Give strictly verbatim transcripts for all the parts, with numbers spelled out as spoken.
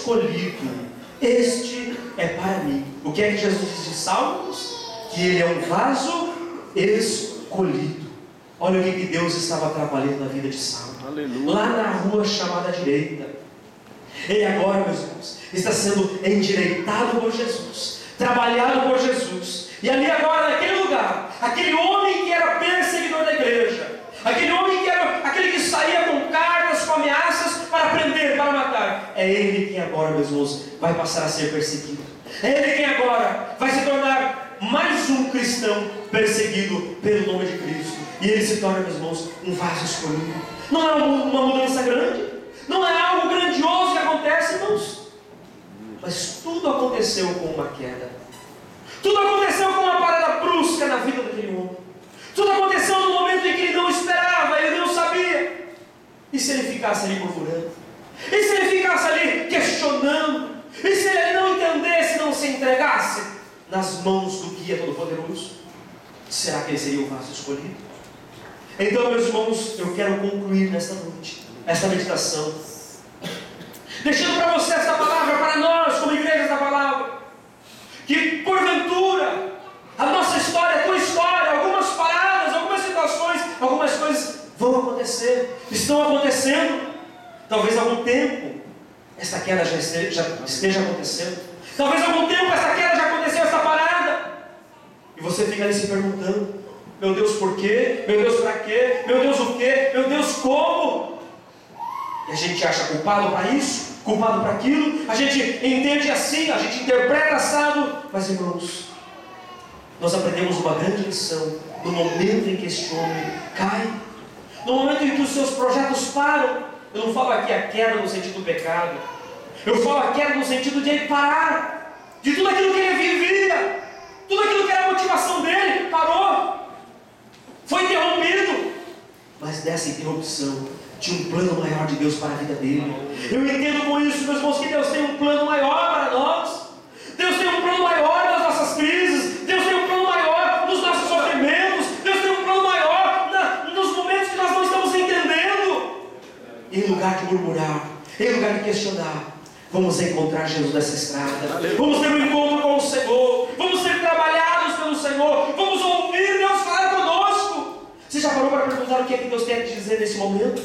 escolhido, este é para mim. O que é que Jesus diz de Salmos? Que ele é um vaso escolhido. Olha o que Deus estava trabalhando na vida de Saulo. Aleluia. Lá na rua chamada direita. Ele agora, meus irmãos, está sendo endireitado por Jesus, trabalhado por Jesus. E ali agora, naquele lugar, aquele homem que era perseguidor da igreja, aquele homem que era aquele que saía com cartas, com ameaças para prender, para matar, é ele quem agora, meus irmãos, vai passar a ser perseguido. É ele quem agora vai se tornar mais um cristão perseguido pelo nome de Cristo. E ele se torna, meus irmãos, um vaso escolhido. Não é uma mudança grande, não é algo grandioso que acontece, irmãos, mas tudo aconteceu com uma queda. Tudo aconteceu com uma parada brusca na vida daquele homem. Tudo aconteceu no momento em que ele não esperava, ele não sabia. E se ele ficasse ali murmurando? E se ele ficasse ali questionando? E se ele não entendesse, não se entregasse nas mãos do guia todo-poderoso? Será que ele seria o vaso escolhido? Então, meus irmãos, eu quero concluir nesta noite, esta meditação, deixando para você esta palavra, para nós, como igreja da palavra, que porventura, a nossa história, a tua história, algumas paradas, algumas situações, algumas coisas vão acontecer, estão acontecendo, talvez há algum tempo, esta queda já esteja, já esteja acontecendo, talvez há algum tempo esta queda já aconteceu, esta parada, e você fica ali se perguntando, meu Deus, por quê? Meu Deus, para quê? Meu Deus, o quê? Meu Deus, como? E a gente acha culpado para isso, culpado para aquilo, a gente entende assim, a gente interpreta assado, mas irmãos, nós aprendemos uma grande lição no momento em que este homem cai, no momento em que os seus projetos param. Eu não falo aqui a queda no sentido do pecado, eu falo a queda no sentido de ele parar, de tudo aquilo que ele vivia, tudo aquilo que era a motivação dele, parou, foi interrompido. Mas dessa interrupção tinha um plano maior de Deus para a vida dele. Eu entendo com isso, meus irmãos, que Deus tem um plano maior para nós. Deus tem um plano maior nas nossas crises. Deus tem um plano maior nos nossos sofrimentos. Deus tem um plano maior na, nos momentos que nós não estamos entendendo. Em lugar de murmurar, em lugar de questionar, vamos encontrar Jesus nessa estrada. Vamos ter um encontro com o Senhor. Vamos ser trabalhados pelo Senhor. Vamos ouvir Deus falar conosco. Você já parou para perguntar o que é que Deus tem a te dizer nesse momento?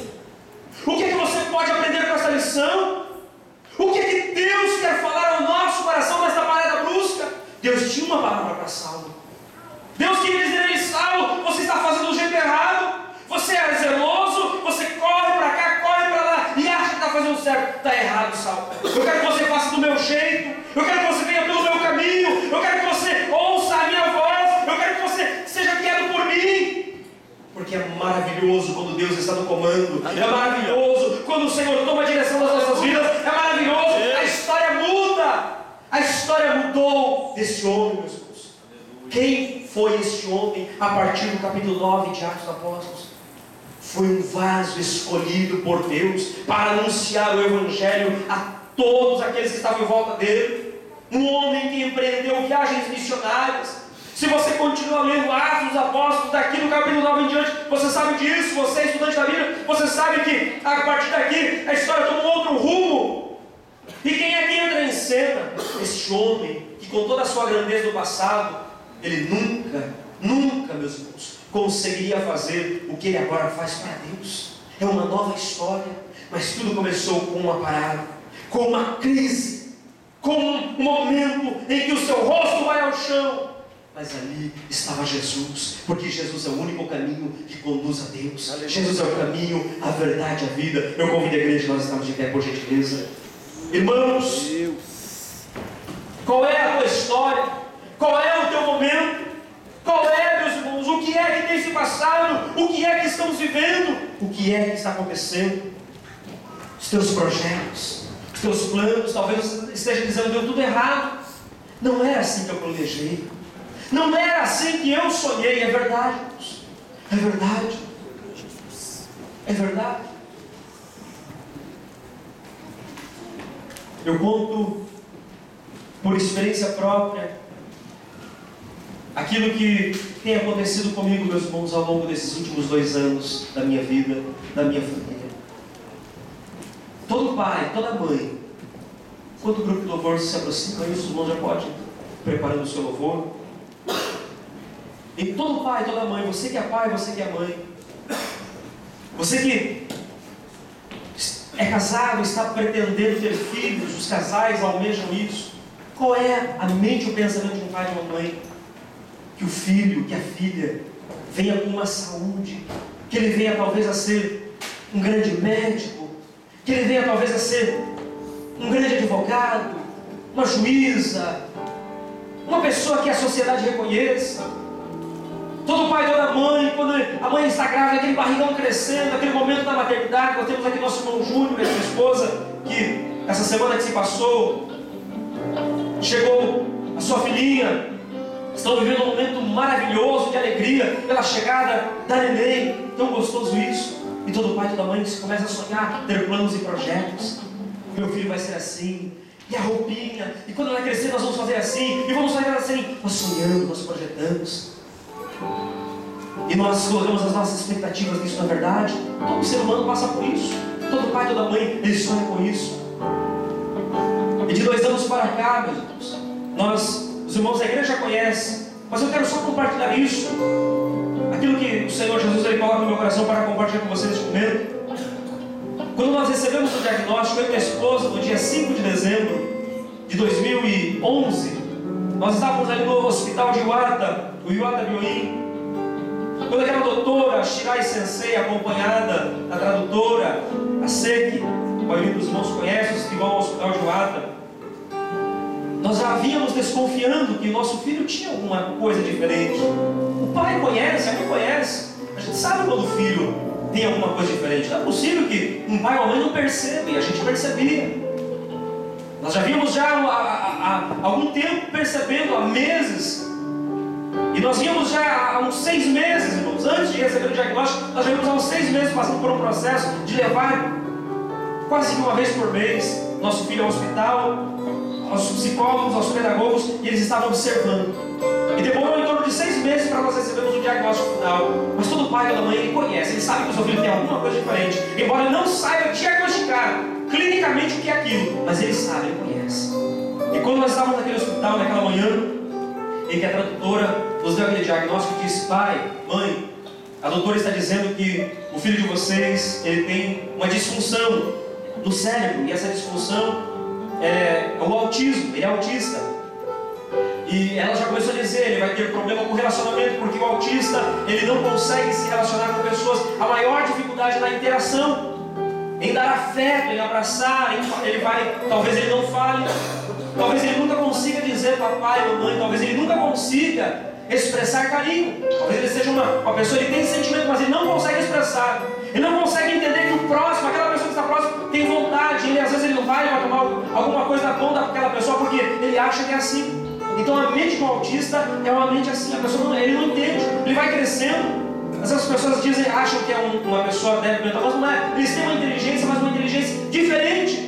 O que é que você pode aprender com essa lição? O que é que Deus quer falar ao nosso coração nessa parada brusca? Deus tinha uma palavra para Saulo. Deus queria dizer a ele: Saulo, você está fazendo do jeito errado. Você é zeloso, você corre para cá, corre para lá e acha que está fazendo certo. Está errado, Saulo. Eu quero que você faça do meu jeito. Eu quero que você venha pelo meu caminho. Eu quero que você ouça a minha voz. Eu quero que você seja guiado por mim. Porque é maravilhoso quando Deus está no comando. É maravilhoso quando o Senhor toma a direção das nossas vidas. É maravilhoso. A história muda. A história mudou desse homem, meus irmãos. Quem foi este homem a partir do capítulo nove de Atos dos Apóstolos? Foi um vaso escolhido por Deus para anunciar o Evangelho a todos aqueles que estavam em volta dele. Um homem que empreendeu viagens missionárias. Se você continua lendo Atos dos Apóstolos, daqui no capítulo nove em diante, você sabe disso, você é estudante da Bíblia, você sabe que a partir daqui a história toma um outro rumo. E quem é que entra em cena? Este homem, que com toda a sua grandeza do passado, ele nunca, nunca, meus irmãos, conseguiria fazer o que ele agora faz para Deus. É uma nova história, mas tudo começou com uma parada, com uma crise, com um momento em que o seu rosto vai ao chão. Mas ali estava Jesus, porque Jesus é o único caminho que conduz a Deus. Aleluia. Jesus é o caminho, a verdade, a vida. Eu convido a igreja, nós estamos de pé, por gentileza. Irmãos, Deus. Qual é a tua história? Qual é o teu momento? Qual é, meus irmãos, o que é que tem se passado? O que é que estamos vivendo? O que é que está acontecendo? Os teus projetos, os teus planos, talvez você esteja dizendo: deu tudo errado. Não era assim que eu planejei. Não era assim que eu sonhei. É verdade, irmãos. É verdade. É verdade. Eu conto por experiência própria aquilo que tem acontecido comigo, meus irmãos, ao longo desses últimos dois anos da minha vida, da minha família. Todo pai, toda mãe Enquanto o grupo de louvor se aproxima, isso, os irmãos já podem preparando o seu louvor. E todo pai, toda mãe, você que é pai, você que é mãe, você que é casado, está pretendendo ter filhos, os casais almejam isso. Qual é a mente e o pensamento de um pai e de uma mãe? Que o filho, que a filha venha com uma saúde, que ele venha talvez a ser um grande médico, que ele venha talvez a ser um grande advogado, uma juíza, uma pessoa que a sociedade reconheça. Todo pai, toda mãe, quando a mãe está grávida, aquele barrigão crescendo, aquele momento da maternidade. Nós temos aqui nosso irmão Júnior, a sua esposa, que essa semana que se passou, chegou a sua filhinha. Estão vivendo um momento maravilhoso de alegria pela chegada da neném. Tão gostoso isso. E todo pai, toda mãe começa a sonhar, ter planos e projetos. Meu filho vai ser assim, e a roupinha, e quando ela crescer nós vamos fazer assim, e vamos fazer assim. Nós sonhamos, nós projetamos, e nós colocamos as nossas expectativas nisso. Na verdade, todo ser humano passa por isso. Todo pai, toda mãe, ele sonha com isso. E de dois anos para cá, meus irmãos, nós, os irmãos da igreja já conhecem, mas eu quero só compartilhar isso, aquilo que o Senhor Jesus ele coloca no meu coração para compartilhar com vocês neste momento. Quando nós recebemos o diagnóstico, eu e minha esposa, no dia cinco de dezembro de dois mil e onze, nós estávamos ali no hospital de Iwata, o Iwata Bioin, quando aquela doutora, a Shirai Sensei, acompanhada da tradutora, a Seki, a maioria dos irmãos conhece, os que vão ao hospital de Iwata, nós já vínhamos desconfiando que o nosso filho tinha alguma coisa diferente. O pai conhece, a mãe conhece, a gente sabe quando o filho tem alguma coisa diferente. Não é possível que um pai ou uma mãe não perceba, e a gente percebia. Nós já vimos já há, há, há algum tempo percebendo, há meses, e nós vimos já há uns seis meses, irmãos, antes de receber o diagnóstico, nós já vimos há uns seis meses passando por um processo de levar quase que uma vez por mês nosso filho ao hospital, aos psicólogos, aos pedagogos, e eles estavam observando. E demorou em torno de seis meses para nós recebermos o diagnóstico final. Mas todo pai, toda mãe, ele conhece, ele sabe que o seu filho tem alguma coisa diferente, embora ele não saiba diagnosticar clinicamente o que é aquilo, mas ele sabe, ele conhece. E quando nós estávamos naquele hospital, naquela manhã, em que a tradutora nos deu aquele diagnóstico e disse: pai, mãe, a doutora está dizendo que o filho de vocês ele tem uma disfunção no cérebro, e essa disfunção é, é o autismo, ele é autista. E ela já começou a dizer, ele vai ter problema com relacionamento, porque o autista, ele não consegue se relacionar com pessoas. A maior dificuldade é na interação, em dar afeto, em abraçar, em, ele vai, talvez ele não fale, talvez ele nunca consiga dizer papai, mamãe, talvez ele nunca consiga expressar carinho. Talvez ele seja uma, uma pessoa, ele tem sentimento, mas ele não consegue expressar. Ele não consegue entender que o próximo, aquela pessoa que está próxima, tem vontade. Ele às vezes ele não vai, ele vai tomar alguma coisa na mão daquela pessoa, porque ele acha que é assim. Então a mente do autista é uma mente assim, a pessoa não, ele não entende, ele vai crescendo. Essas pessoas dizem, acham que é um, uma pessoa débil mental, mas não é. Eles têm uma inteligência, mas uma inteligência diferente.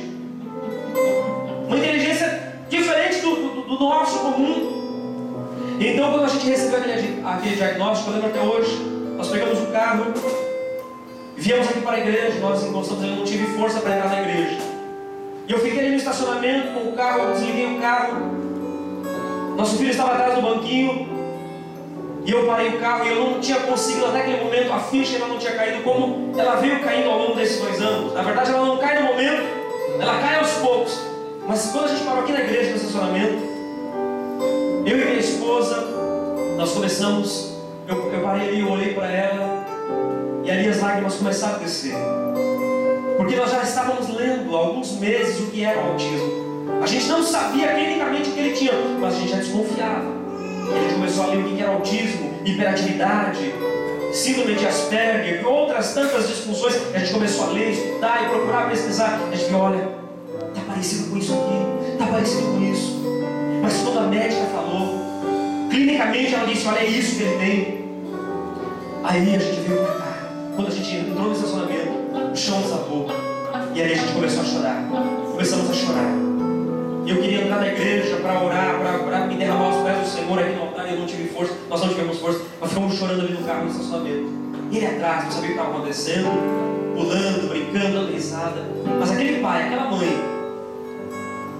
Uma inteligência diferente do, do, do nosso comum. Então quando a gente recebeu aquele, aquele diagnóstico, eu lembro até hoje, nós pegamos o carro, viemos aqui para a igreja, nós encostamos, eu não tive força para entrar na igreja. E eu fiquei ali no estacionamento com o carro, eu desliguei o carro. Nosso filho estava atrás do banquinho, e eu parei o carro, e eu não tinha conseguido até aquele momento, a ficha ainda não tinha caído, como ela veio caindo ao longo desses dois anos. Na verdade ela não cai no momento, ela cai aos poucos. Mas quando a gente parou aqui na igreja, no estacionamento, eu e minha esposa, nós começamos, eu, eu parei ali, eu olhei para ela, e ali as lágrimas começaram a descer. Porque nós já estávamos lendo há alguns meses o que era o autismo. A gente não sabia clinicamente o que ele tinha, mas a gente já desconfiava. E a gente começou a ler o que era autismo, hiperatividade, síndrome de Asperger e outras tantas disfunções. A gente começou a ler, estudar e procurar pesquisar. A gente viu, olha, está parecido com isso aqui, está parecido com isso. Mas quando a médica falou, clinicamente ela disse, olha, é isso que ele tem. Aí a gente veio para cá. Quando a gente entrou no estacionamento, o chão desabou. E aí a gente começou a chorar. Começamos a chorar. E eu queria entrar na igreja para orar, para me derramar aos pés do Senhor aqui no altar, e eu não tive força, nós não tivemos força, nós ficamos chorando ali no carro, no estacionamento. E ele atrás, não sabia o que estava acontecendo, pulando, brincando, dando risada. Mas aquele pai, aquela mãe,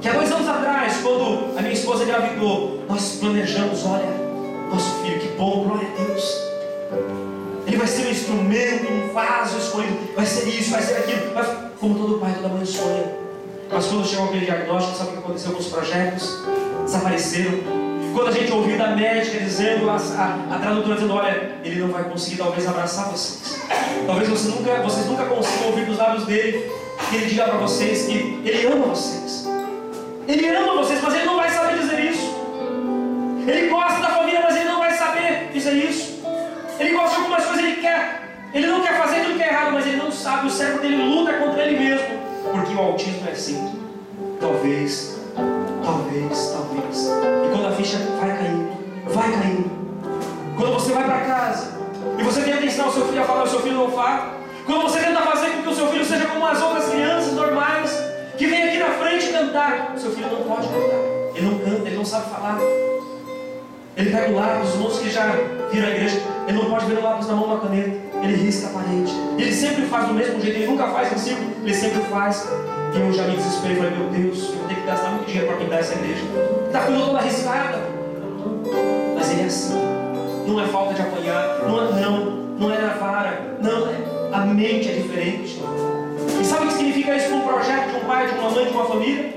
Que há dois anos atrás, quando a minha esposa engravidou, nós planejamos, olha, nosso filho, que bom, glória a Deus. Ele vai ser um instrumento, um vaso escolhido, vai ser isso, vai ser aquilo, vai... como todo pai, toda mãe sonha. Mas quando chegou aquele diagnóstico, sabe o que aconteceu com os projetos? Desapareceram. Quando a gente ouviu da médica dizendo, a, a, a tradutora dizendo, olha, ele não vai conseguir talvez abraçar vocês. Talvez você nunca, vocês nunca consigam ouvir dos lábios dele que ele diga para vocês que ele ama vocês. Ele ama vocês, mas ele não vai saber dizer isso. Ele gosta da família, mas ele não vai saber dizer isso. Ele gosta de algumas coisas, ele quer. Ele não quer fazer aquilo que é errado, mas ele não sabe. O cérebro dele luta contra ele mesmo. Porque o autismo é assim. Talvez, talvez, talvez. E quando a ficha vai caindo, vai caindo. Quando você vai para casa e você tenta ensinar o seu filho a falar, o seu filho não fala. Quando você tenta fazer com que o seu filho seja como as outras crianças normais, que vem aqui na frente cantar, o seu filho não pode cantar. Ele não canta, ele não sabe falar. Ele pega o lápis, os moços que já viram a igreja, ele não pode ver o lápis na mão, uma caneta. Ele risca a parede. Ele sempre faz do mesmo jeito, ele nunca faz em círculo, ele sempre faz. E eu já me desesperei e falei, meu Deus, eu vou ter que gastar muito dinheiro para pintar essa igreja. Está com toda arriscada. Mas ele é assim. Não é falta de apanhar, não é, não, não é na vara, não é. A mente é diferente. E sabe o que significa isso para um projeto de um pai, de uma mãe, de uma família?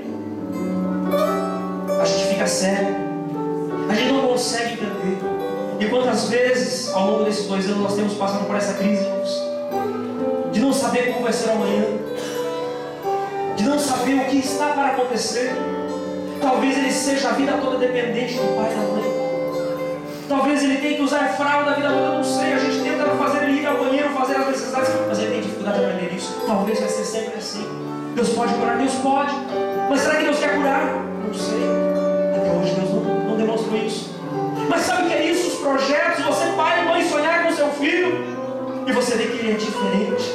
A gente fica cego. A gente não consegue entender. E quantas vezes, ao longo desses dois anos, nós temos passado por essa crise, de não saber como vai ser amanhã, de não saber o que está para acontecer. Talvez ele seja a vida toda dependente do pai e da mãe. Talvez ele tenha que usar fralda a vida toda, eu não sei. A gente tenta fazer ele ir ao banheiro, fazer as necessidades, mas ele tem dificuldade de aprender isso. Talvez vai ser sempre assim. Deus pode curar? Deus pode. Mas será que Deus quer curar? Não sei. Até hoje Deus não, não demonstrou isso. Mas sabe o que é isso? Os projetos, você pai e mãe sonhar com seu filho e você vê que ele é diferente.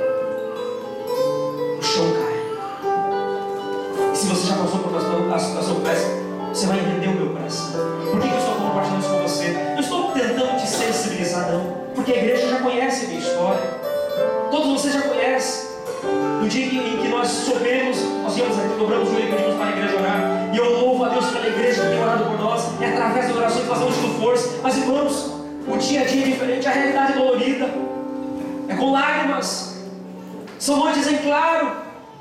O chão cai. E se você já passou por uma situação péssima, você vai entender o meu coração. Por que eu estou compartilhando isso com você? Eu estou tentando te sensibilizar, não. Porque a igreja já conhece a minha história. Todos vocês já conhecem. No dia em que nós soubemos, nós íamos aqui, dobramos o joelho e pedimos para a igreja orar. E eu louvo a Deus pela igreja que tem orado por nós. É através das orações que nós estamos tendo força. Mas irmãos, o dia a dia é diferente, a realidade é dolorida. É com lágrimas. São noites em claro.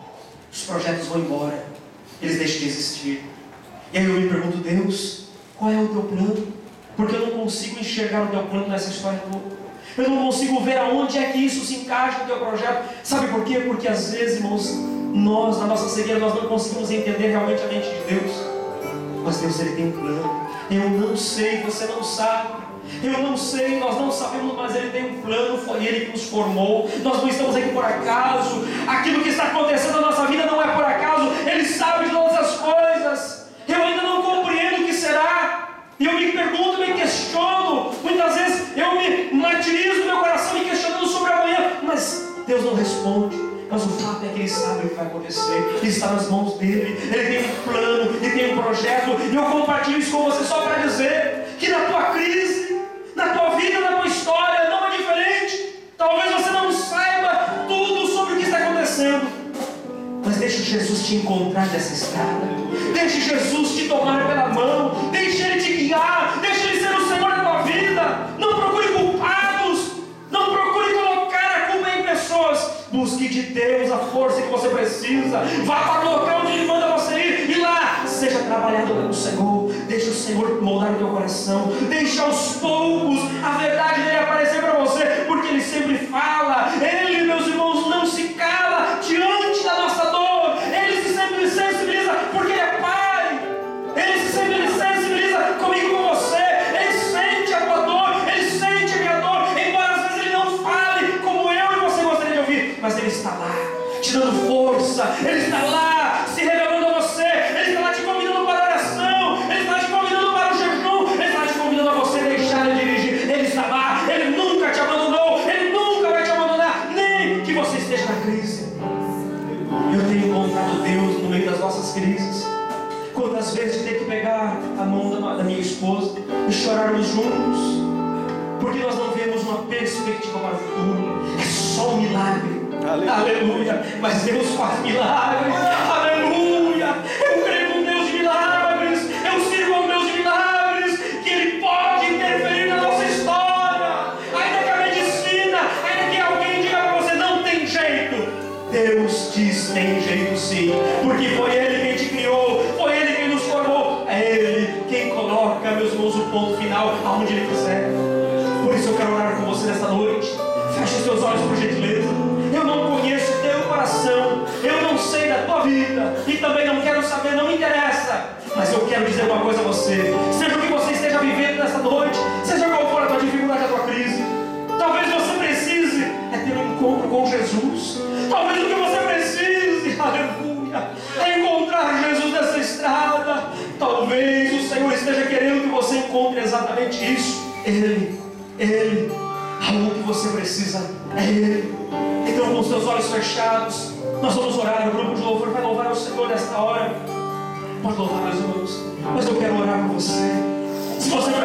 Os projetos vão embora. Eles deixam de existir. E aí eu me pergunto, Deus, qual é o teu plano? Porque eu não consigo enxergar o teu plano nessa história toda. Eu não consigo ver aonde é que isso se encaixa no teu projeto. Sabe por quê? Porque às vezes, irmãos, nós, na nossa cegueira, nós não conseguimos entender realmente a mente de Deus. Mas Deus, Ele tem um plano. Eu não sei, você não sabe. Eu não sei, nós não sabemos, mas Ele tem um plano. Foi Ele que nos formou. Nós não estamos aqui por acaso. Aquilo que está acontecendo na nossa vida não é por acaso. Ele sabe de todas as coisas. Eu ainda não compreendo o que será. E eu me pergunto, me questiono. Muitas vezes eu me martirizo no meu coração me questionando sobre amanhã. Mas Deus não responde. Mas o fato é que Ele sabe o que vai acontecer. Ele está nas mãos dEle. Ele tem um plano, Ele tem um projeto. E eu compartilho isso com você só para dizer que na tua crise, na tua vida, na tua história, não é diferente. Talvez você não saiba tudo sobre o que está acontecendo. Mas deixe Jesus te encontrar nessa estrada. Deixe Jesus te tomar pela mão. Deixe Ele te guiar. Deixe Ele ser o Senhor da tua vida. Não procure culpados. Não procure colocar a culpa em pessoas. Busque de Deus a força que você precisa. Vá para o local onde Ele manda você ir. E lá, seja trabalhado pelo Senhor. Deixe o Senhor moldar o teu coração. Deixe aos poucos a verdade dEle aparecer para você. Porque Ele sempre fala. Ele, meus irmãos, não se cala diante da nossa dor. Ele se sempre sensibiliza porque Ele é Pai. Ele se sempre sensibiliza comigo, com você. Ele sente a tua dor. Ele sente a minha dor. Embora às vezes Ele não fale como eu e você gostaria de ouvir. Mas Ele está lá, te dando força. Ele está lá, se revelando a você. Ele está lá te convidando para a oração. Ele está lá te convidando para o jejum. Ele está lá te convidando a você deixar Ele dirigir. Ele está lá, Ele nunca te abandonou. Ele nunca vai te abandonar, nem que você esteja na crise. Eu tenho encontrado Deus no meio das nossas crises. Quantas vezes ter que pegar a mão da, da minha esposa e chorarmos juntos, porque nós não vemos uma perspectiva para o futuro. É só um milagre. Aleluia. Aleluia. Mas Deus faz milagres. Aleluia. Eu creio porque foi Ele quem te criou, foi Ele quem nos formou, é Ele quem coloca, meus irmãos, o ponto final aonde Ele quiser. Por isso eu quero orar com você nesta noite. Feche os seus olhos por gentileza. Eu não conheço o teu coração, eu não sei da tua vida, e também não quero saber, não me interessa. Mas eu quero dizer uma coisa a você: seja o que você esteja vivendo nesta noite, seja qual for a tua dificuldade, a tua crise, talvez você precise é ter um encontro com Jesus. Talvez o que você precise, aleluia, é encontrar Jesus nessa estrada. Talvez o Senhor esteja querendo que você encontre exatamente isso. Ele, Ele, algo que você precisa é Ele. Então, com os seus olhos fechados, nós vamos orar. O grupo de louvor vai louvar o Senhor nesta hora. Pode louvar, meus irmãos, mas eu quero orar por você. Se você